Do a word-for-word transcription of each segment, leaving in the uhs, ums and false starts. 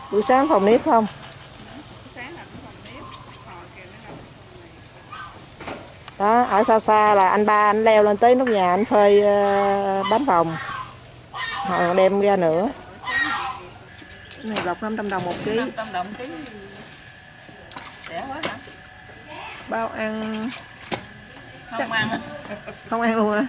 Buổi sáng phòng nếp không? Đó, ở xa xa là anh ba anh leo lên tới nóc nhà anh phơi uh, bánh phòng. Rồi đem ra nữa. Cái này lọc năm trăm đồng một ký. năm trăm đồng ký. Rẻ quá hả? Bao ăn không chắc... ăn. Không ăn luôn hả?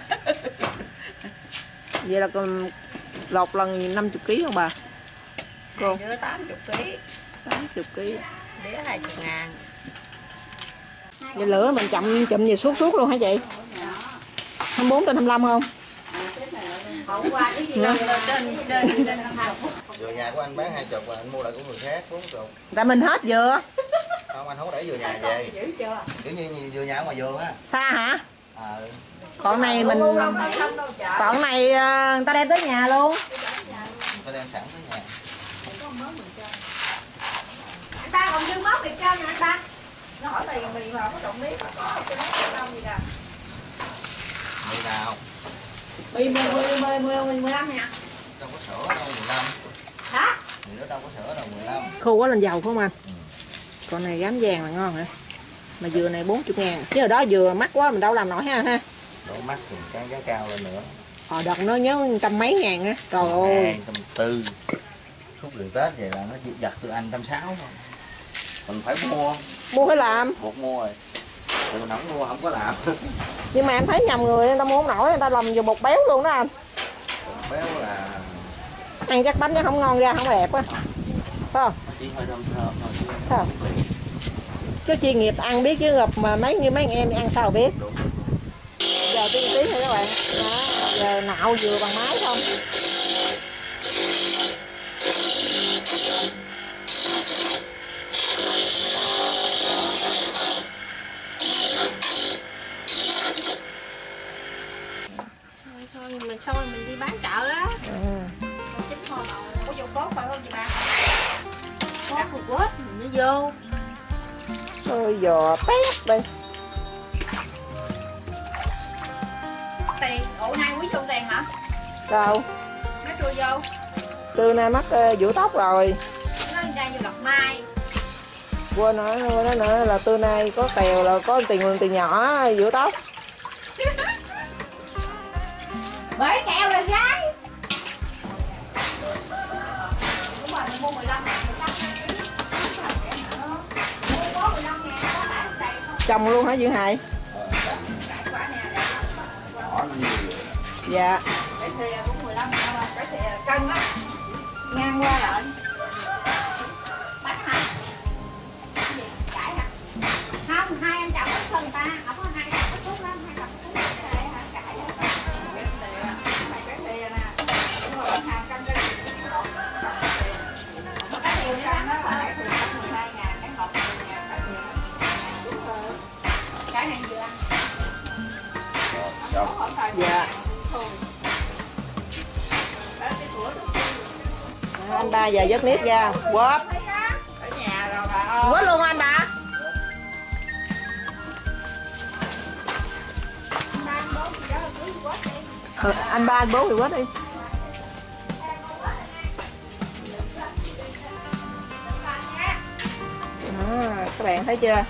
Vậy là còn lọc lần năm mươi ký không bà? Cô đứa tám mươi ký. tám mươi ký. Đĩa hai mươi ngàn. Vậy lửa mình chậm chụm gì suốt suốt luôn hả chị? hai mươi bốn trên hai mươi lăm không? Hôm qua cái gì lên trên trên trên dừa nhà của anh bán hai chục mà anh mua lại của người khác bốn chục. Tại mình hết dừa. Không, anh không có để dừa nhà về. Kiểu như dừa nhà ở ngoài vườn á. Xa hả? À. Còn này mình còn này người ta đem tới nhà luôn. Người ta đem sẵn tới nhà. Anh ta còn dư móc được cho nha anh ta. Nó hỏi tiền mì mà không có trộn miếng mà có cái đó không gì nè. Mì nào? Mì mười mười mười mười mười lăm nha. Đâu có sữa đâu mười lăm. Hả? Mì đó đâu có sữa đâu mười lăm. Khô quá lên dầu phải không anh? Ừ. Con này gám vàng là ngon hả? Mà dừa này bốn mươi ngàn. Chứ ở đó dừa mắc quá mình đâu làm nổi ha ha. Đổ mắc thì cái giá cao lên nữa. Ờ đợt nó nhớ trăm mấy ngàn á. Trời ơi. Trăm tư. Khúc đường Tết vậy là nó chỉ giật từ anh trăm sáu. Mình phải mua. Mua phải làm. Một mua rồi. Thì mình không mua không có làm. Nhưng mà em thấy nhầm người người ta mua không nổi, người ta làm vừa bột béo luôn đó anh. Bột béo là ăn chắc bánh nó không ngon ra, không đẹp á. Phải không? chỉ hơi thơm thơm thôi. Phải không? Chứ chuyên nghiệp ăn biết chứ gặp mà mấy như mấy anh em ăn sao biết. Giờ tiên tí thôi các bạn. Đó, giờ nạo vừa bằng máy không. Xôi mình xôi mình đi bán chợ đó. Ừ. Chính kho nào có vô cốt phải không chị ba? Cắt một quết nó vô. Xôi giò tép đi. Tiền, ủa nay quý vô tiền hả? Đâu? Nó trôi vô. Trưa nay mắc uh, vũ tóc rồi. Nó đang vô gặp mai. Quên nói quên nói nữa là trưa nay có kèo là có tiền lượng tiền nhỏ vũ tóc. Bởi kẹo rồi gái. Đúng rồi, mình mua mười lăm ngàn, mười lăm ngàn. Mua có mười lăm ngàn, có lãi không đầy không? Chồng luôn hả Duyên Hải? Cải quả nè, đẹp lắm. Dạ. Cái thìa cũng mười lăm ngàn mà, cái thìa cân á. Ngang qua lợn. Bánh hả? Cái gì? Cải hả? Không, hai anh chồng có phân ta, không có hai chồng có thuốc lắm, hai chồng có thuốc cái này hả? Cải hả? Cái thìa, cái thìa nè. Đúng rồi, hàng cân cái này. Mà cái thìa cân đó là cái thìa cân mười hai ngàn, cái hộp mười ngàn, cái thìa đúng rồi. Cái này vừa ăn. Dạ. À, anh ba giờ vớt nếp ra, quất. Ở nhà rồi bà ơi. Quất luôn anh ba. Ừ, anh ba anh bốn thì quất đi. À, các bạn thấy chưa?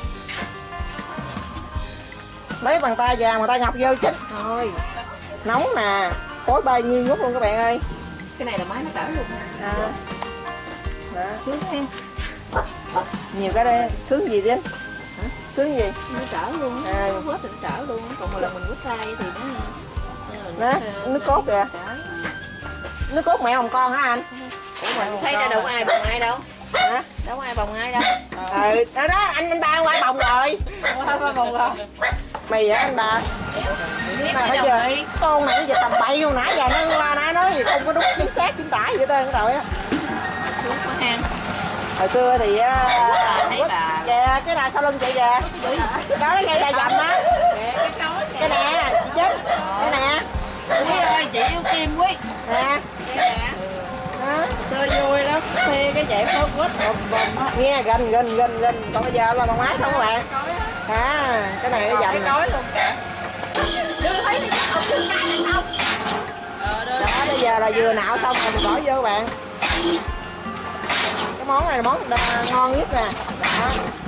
Lấy bàn tay vàng bàn tay ngọc vô chết thôi. Nóng nè, khói bay nghi ngút luôn các bạn ơi. Cái này là máy nó đỡ luôn nè. À. Đó, sướng em. Nhiều cái đây, sướng gì chứ? Hả? Sướng gì? Nó trở luôn, à. nó quết thì nó trở luôn, còn một lần mình quết tay thì nó đó, nước cốt kìa. Nước cốt mẹ hồng con hả anh? Ủa mà thấy ra đâu có ai bồng ai đâu. Hả? Đâu có ai bồng ai đâu. Ừ, đó đó, anh anh ba qua bồng rồi. Qua bồng rồi. Mày hả anh bà? Mà bây giờ con này giờ tầm bậy luôn, nãy giờ nó la nãy nói gì không có đúng chính xác chính tả vậy tên rồi á. Xuống có hang. Hồi xưa thì uh, kìa cái này sau lưng chị kìa. Đó cái cây là dầm á. Cái nè, chị chết. Cái nè. Quý ơi, chị yêu Kim Quý. Nè. Đó. Chơi vui lắm, thuê cái chạy phốt quất một vòng á. Nghe gần gần gần gần, còn bây giờ là bằng máy không các bạn? À, cái này cái dầm. Cái cối luôn kìa. Đưa thấy cái ông đưa cái này không? Ờ, đó, bây giờ là vừa nạo xong rồi mình bỏ vô các bạn. Cái món này là món đa, ngon nhất nè. Đó.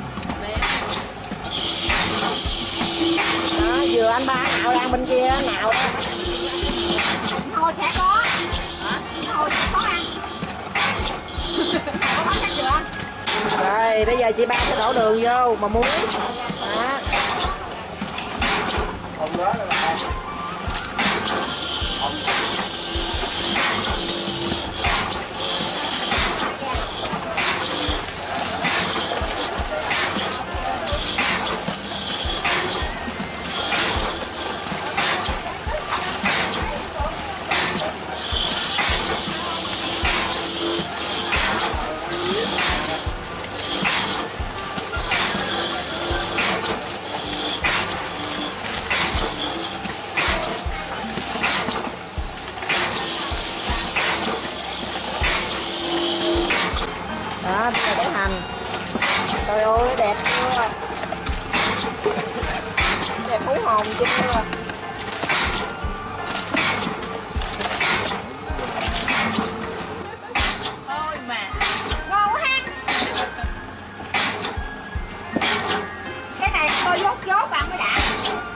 Đó, vừa anh ba nạo đang bên kia nạo đó. Thôi sẽ có. Thôi sẽ có ăn. Có món chắc chưa? Rồi bây giờ chị ba sẽ đổ đường vô mà muối. Đó. Không đó là bạn. Đó, bây giờ để hành. Trời ơi, đẹp chưa? Đẹp hú hồn chưa? Thôi mà. Ngon quá ha. Cái này coi dốt dốt bạn mới đã.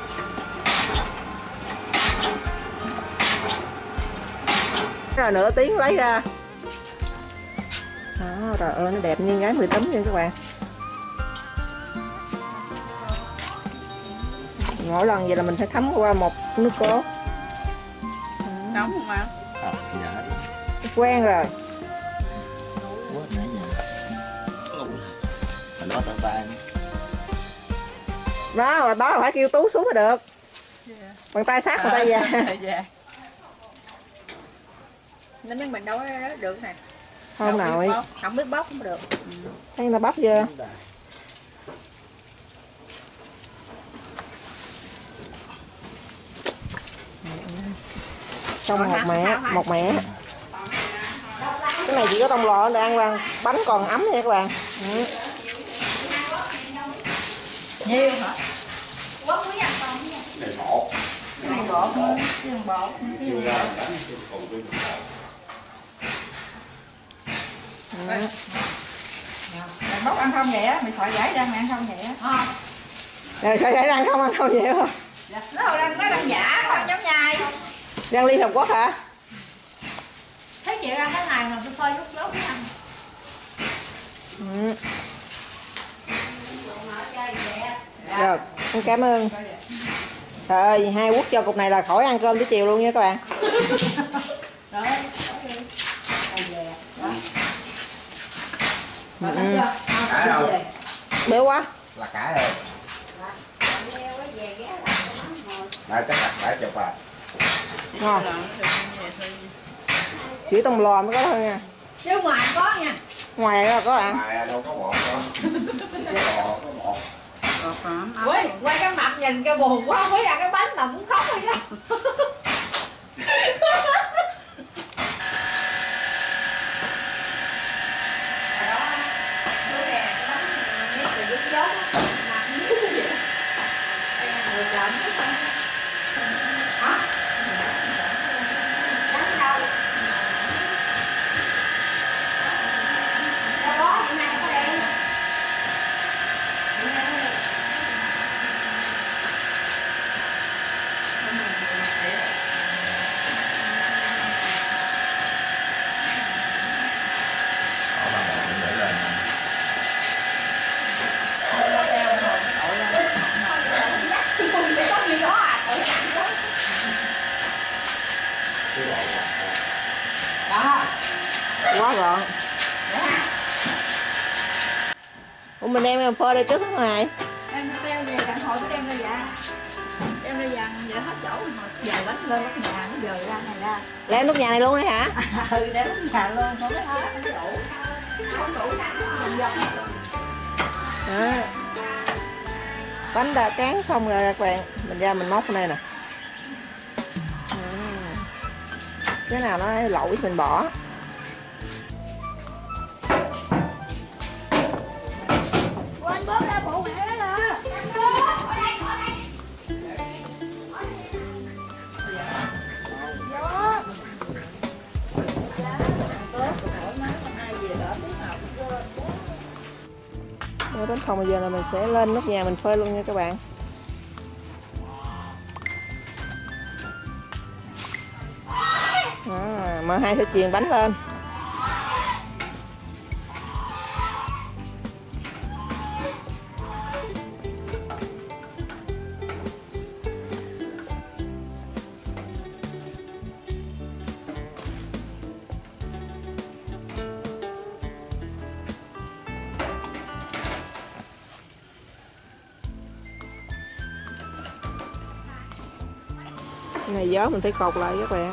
Rồi nửa tiếng lấy ra. Đó, trời ơi nó đẹp như gái mười tấm nha các bạn. Mỗi lần vậy là mình phải thấm qua một nước cốt. Nóng không ạ? À, dạ. Quen rồi. Quá nãy giờ. Mình nói tận tay. Đó, đó là phải kêu Tú xuống mới được. Yeah. Bằng tay sát bằng tay về. Dạ. Nên mấy mình đâu có được nè. Không nổi. Không biết bóc cũng được. Thấy người ta bóc chưa? Xong một mẻ, một mẻ. Cái này chỉ có tông lò để ăn quan, bánh còn ấm nha các bạn. Ừ. Nhiều hả? Quá quý ăn con nha. Này bột. Cái này bột, cái này bột, cái này bột. Mày bóc ăn không vậy á, mày thoại giải ra mày ăn không vậy á. Ờ. Rồi sao giải răng không ăn không vậy không? Nó đang nó đang giả không giống nhai. Răng ly Hàn Quốc hả? Thấy chị ăn cái này mà tôi phơi chút chút cái ăn. Ừ. Rồi, con cảm ơn. Trời ơi, hai quốc cho cục này là khỏi ăn cơm tới chiều luôn nha các bạn. Rồi. Ừ. Cải đâu? Béo quá. Là cải rồi. Đây chắc là cải chụp à. Ngon. Chỉ tông lò mới có thôi nha. Chứ ngoài có nha. Ngoài đó là có ăn. Mà đâu có bột đâu. Có bột, có bột. Quay, quay cái mặt nhìn cái buồn quá, không biết ăn cái bánh mà cũng khóc rồi đó. Quá gọn. Ủa mình đem phơi đây trước hả mày? Em đem về đặng hồi đem ra dạ. Đem ra dàn vậy hết chỗ mà dời bánh lên nóc nhà nó dời ra này ra. Lấy nút nhà này luôn đấy hả? Ừ đem nóc nhà luôn không có hết cái đủ. Không đủ dòng Đó. Bánh đã cán xong rồi các bạn, mình ra mình móc cái này nè. Cái nào nó lỗi mình bỏ. Quên bớt ra bộ mẹ đó nè. Đến phòng bây giờ là mình sẽ lên nóc nhà mình phơi luôn nha các bạn. À, M hai sẽ chuyền bánh lên. Cái này gió mình phải cột lại các bạn,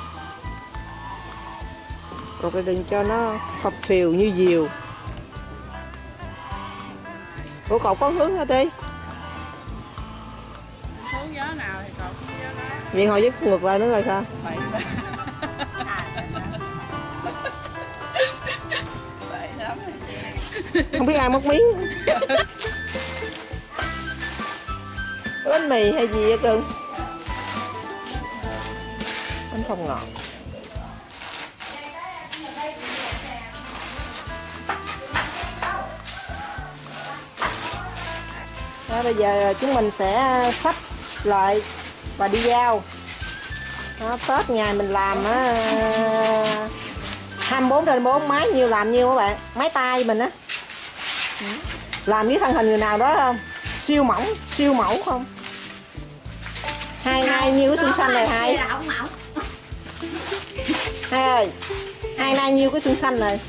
cột lại đừng cho nó phập phìu như diều. Ủa cột có hướng hả Ti? Hướng gió nào thì cột hướng gió đó. Vậy hồi với ngược lại nữa rồi sao? Vậy vậy lắm. Không biết ai mất miếng. Bánh mì hay gì vậy cưng? Bánh không ngọt. Đó, bây giờ chúng mình sẽ xách lại và đi giao. Đó, Tết nhà mình làm á, hai mươi bốn trên bốn máy nhiêu làm nhiêu các bạn, máy tay mình á, làm với thân hình người nào đó không, siêu mỏng siêu mẫu không. Hai nay nhiêu cái xương xanh này hai hai ơi, hai nay nhiêu cái xương xanh này?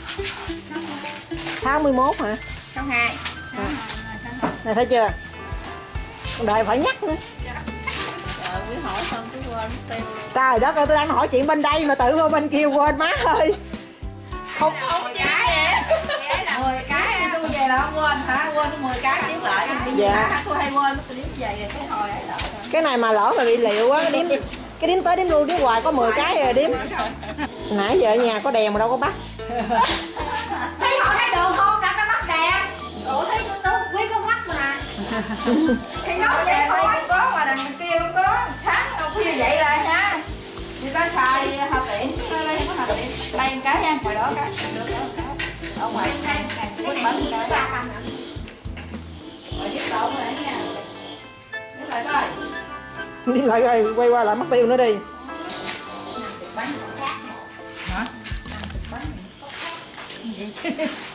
Sáu mươi mốt hả? Sáu hai. Này thấy chưa, đợi phải nhắc nữa. Trời, quý hỏi xong cái quên tiêu. Trời đất ơi, tôi đang hỏi chuyện bên đây mà tự vô bên kia quên má ơi. Không Không cái mười cái Tôi về là không quên hả? Quên mười cái đếm lại. Dạ. Tôi hay quên tôi đếm về rồi cái hồi ấy lỡ rồi. cái này mà lỡ mà bị liệu á, cái đếm cái đếm tới đếm luôn đếm hoài có mười cái rồi đếm. Nãy giờ ở nhà có đèn mà đâu có bắt. thấy họ thấy đường không đặt nó bắt đèn. Ủa thấy tôi quý có mắt mà. Thì nói vậy Đây thôi. cũng có mà đằng kia cũng có. Sáng đâu khuya dậy rồi ha. Người ta xài hợp tiện, đây không có hợp tiện. Đây một cái nha, ngoài đó cái. Được đó cái. Ở ngoài này này Cái cái này bánh chỉ cái. ba trăm. Rồi giúp đậu rồi nha. Để lại coi. Đi lại rồi quay qua lại mất tiêu nữa đi. Bánh hả? Bánh gì chứ?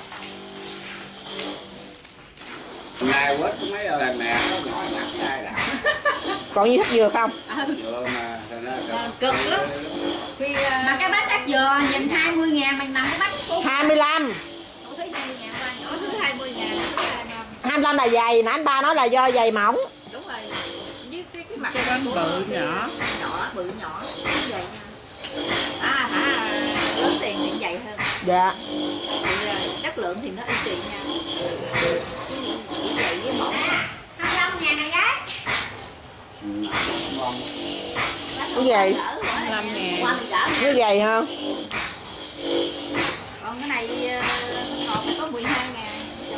Ngày quất có mấy lần nè nó ngồi mặt dai đã. Còn như thắt dừa không? Vừa mà thành ra Cực lắm. Mà cái bánh sắc dừa nhìn hai mươi ngàn mình bằng cái bánh của hai mươi lăm. Ủa thấy hai mươi ngàn ba nhỏ thứ hai mươi ngàn thứ hai mươi lăm. hai mươi lăm là dày, nãy anh ba nói là do dày mỏng. Đúng rồi. Với cái cái mặt Cái bánh bự nhỏ. nhỏ bự nhỏ như vậy nha. À hả lớn tiền thì vậy hơn. Dạ. Thì chất lượng thì nó ưu tiền nha. Chỉ vậy với mỏng. hai mươi lăm ngàn này gái. ngon. Cái gì? năm ngàn. Qua mình gỡ Cái dày không? còn cái này ngọt phải có mười hai ngàn.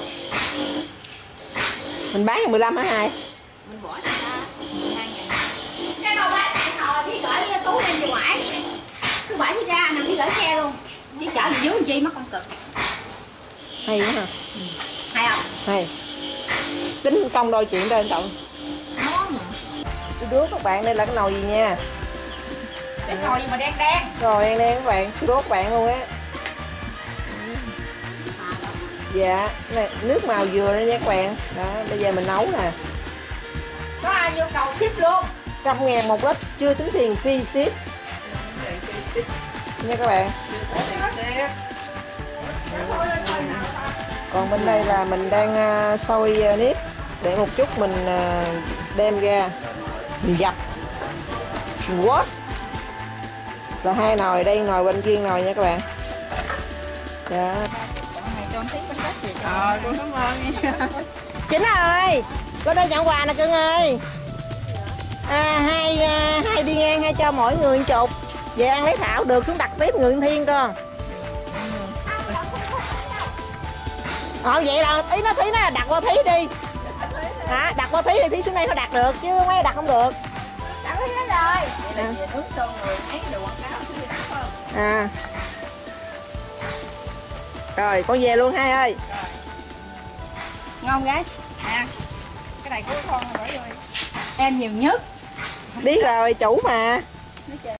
Mình bán cho mười lăm hả hai? Mình bỏ ra mười hai ngàn. Cái bao bánh này hồi đi gửi cái túi lên về ngoài. Cứ bảy đi ra nằm đi gửi xe luôn. Đi chở gì dưới làm chi mất công cực. Hay quá hả? Ừ. Hay không? Hay. Tính công đôi chuyện đây cậu. Ngon. Tôi đứa các bạn đây là cái nồi gì nha. Cái nồi gì mà đen đen. Rồi đen đen các bạn, tôi đốt các bạn luôn á. Dạ, này, nước màu dừa đây nha các bạn. Đó, bây giờ mình nấu nè. Có ai nhu cầu ship luôn. Trăm ngàn một lít, chưa tính tiền free ship. Nha các bạn. Còn bên đây là mình đang uh, xôi uh, nếp. Để một chút mình uh, đem ra mình dập mình quất là hai nồi, đây nồi bên kia nồi nha các bạn. Dạ. Ờ, con cảm ơn nha. Chính ơi, con đây nhận quà nè cưng ơi. À, hai à, hai đi ngang hay cho mỗi người một chục. Về ăn lấy thảo được xuống đặt tiếp người Thiên con. Ờ vậy là ý nó Thí nó là đặt qua Thí đi. Hả? Đặt qua Thí thì Thí xuống đây nó đặt được chứ mấy đặt không được. Đặt hết rồi. Vậy là về hướng cho người ấy được quảng cáo thì đặt không? À. Rồi con về luôn hai ơi. Ngon gái. À, cái này của con rồi bỏ vô đi. Em nhiều nhất. Biết rồi, chủ mà.